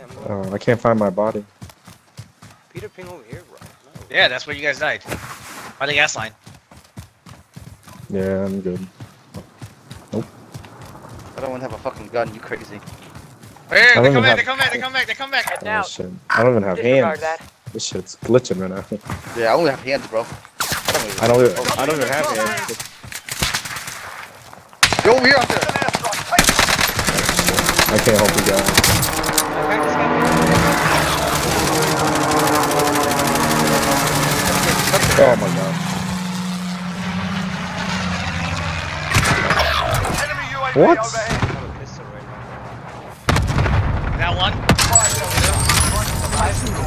I can't find my body. Peter, ping over here, bro. No. Yeah, that's where you guys died. By the gas line. Yeah, I'm good. Nope. I don't want to have a fucking gun, you crazy. Hey, I they don't come even back, they come back, they come back, they come back. Oh shit. I don't even have Disregard hands. that. This shit's glitching right now. Yeah, I only have hands, bro. I don't even have hands. Go over here out there. I can't help you guys. Oh my god. What? That one?